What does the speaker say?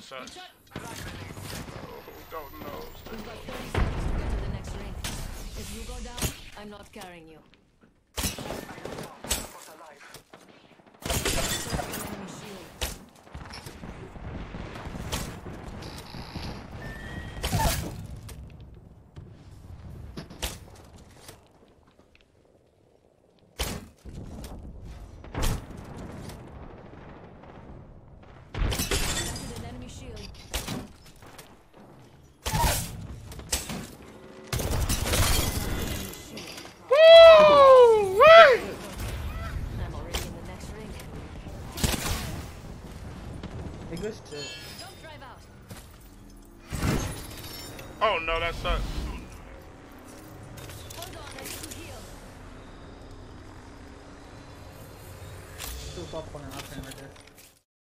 sucks. Oh, golden nose. We've got 30 seconds to get to the next ring. If you go down, I'm not carrying you. Circle enemy shield. Planted an enemy shield. I'm already in the next ring. Hey, good shit. Don't drive out. Oh no, that sucks. Hold on, I need to heal. Two top on an up and